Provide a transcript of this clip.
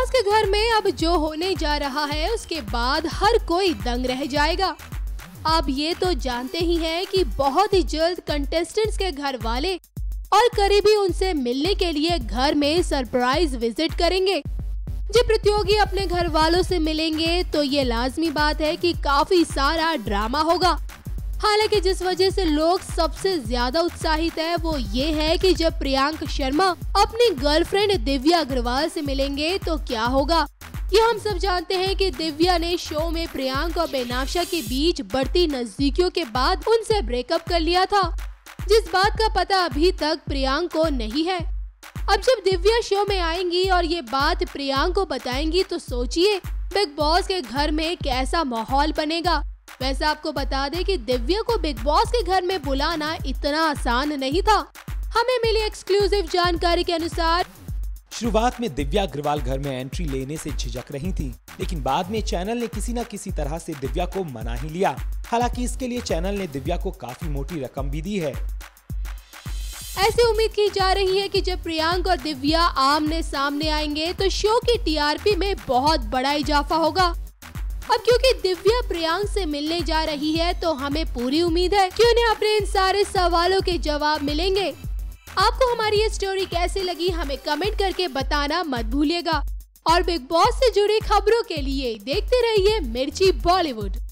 Boss के घर में अब जो होने जा रहा है उसके बाद हर कोई दंग रह जाएगा। आप ये तो जानते ही हैं कि बहुत ही जल्द कंटेस्टेंट्स के घर वाले और करीबी उनसे मिलने के लिए घर में सरप्राइज विजिट करेंगे। जब प्रतियोगी अपने घर वालों से मिलेंगे तो ये लाजमी बात है कि काफी सारा ड्रामा होगा। हालांकि जिस वजह से लोग सबसे ज्यादा उत्साहित है वो ये है कि जब प्रियांक शर्मा अपनी गर्लफ्रेंड दिव्या अग्रवाल से मिलेंगे तो क्या होगा। ये हम सब जानते हैं कि दिव्या ने शो में प्रियांक और बेनाफ्शा के बीच बढ़ती नजदीकियों के बाद उनसे ब्रेकअप कर लिया था, जिस बात का पता अभी तक प्रियांक को नहीं है। अब जब दिव्या शो में आएंगी और ये बात प्रियांक को बताएंगी तो सोचिए बिग बॉस के घर में कैसा माहौल बनेगा। वैसे आपको बता दें कि दिव्या को बिग बॉस के घर में बुलाना इतना आसान नहीं था। हमें मिली एक्सक्लूसिव जानकारी के अनुसार शुरुआत में दिव्या अग्रवाल घर में एंट्री लेने से झिझक रही थी, लेकिन बाद में चैनल ने किसी न किसी तरह से दिव्या को मना ही लिया। हालांकि इसके लिए चैनल ने दिव्या को काफी मोटी रकम भी दी है। ऐसी उम्मीद की जा रही है कि जब प्रियांक और दिव्या आमने सामने आएंगे तो शो की टीआरपी में बहुत बड़ा इजाफा होगा। अब क्योंकि दिव्या प्रियांक से मिलने जा रही है तो हमें पूरी उम्मीद है कि उन्हें अपने इन सारे सवालों के जवाब मिलेंगे। आपको हमारी ये स्टोरी कैसी लगी हमें कमेंट करके बताना मत भूलिएगा और बिग बॉस से जुड़ी खबरों के लिए देखते रहिए मिर्ची बॉलीवुड।